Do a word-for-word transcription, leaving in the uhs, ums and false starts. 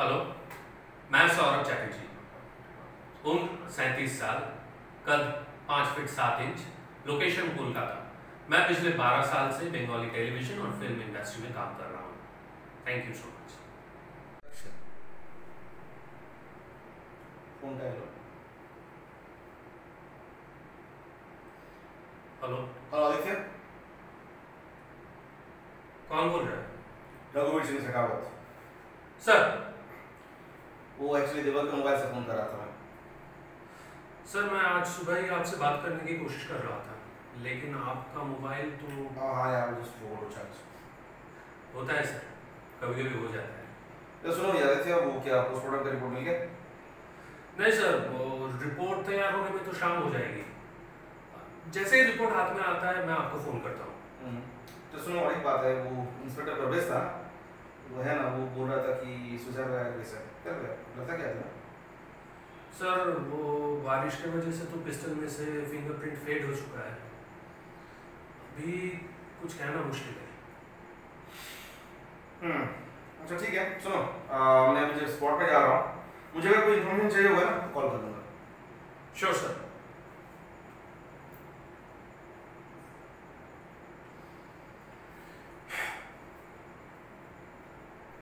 Hello, मैं सौरभ चैटर्जी, उम्र सैंतीस साल, कद पाँच फीट सात इंच, लोकेशन कोलकाता। मैं पिछले बारह साल से बंगाली टेलीविजन और फिल्म इंडस्ट्री में काम कर रहा हूँ। Thank you so much. Phone का हेलो हेलो, हेलो आदित्य, कौन बोल रहा है? रघुवीर सिंह शेखावत। सर वो एक्चुअली देवल के मोबाइल से फोन कर रहा था मैं। सर मैं आज सुबह ही आपसे बात करने की कोशिश कर रहा था, लेकिन आपका मोबाइल तो हाँ हाँ यार, जस्ट फोन चार्ज होता है सर, कभी कभी हो जाता है। तो सुनो यार आदित्य, वो क्या पोस्टमार्टम का रिपोर्ट मिल गया? नहीं सर, वो रिपोर्ट तैयार होने में तो शाम हो जाएगी। जैसे ही रिपोर्ट हाथ में आता है मैं आपको फ़ोन करता हूँ। तो सुनो, और एक बात है, वो इंस्पेक्टर प्रवेश था, वो है ना, वो बोल रहा था कि सुसाइड वगैरह केस है, क्या हुआ? लगता क्या था? सर वो बारिश की वजह से तो पिस्टल में से फिंगरप्रिंट फेड हो चुका है, अभी कुछ कहना मुश्किल है। हम्म अच्छा ठीक है, सुनो, आ, मैं मुझे स्पॉट पे जा रहा हूँ, मुझे अगर कोई इन्फॉर्मेशन चाहिए होगा ना तो कॉल कर दूंगा। Sure sir.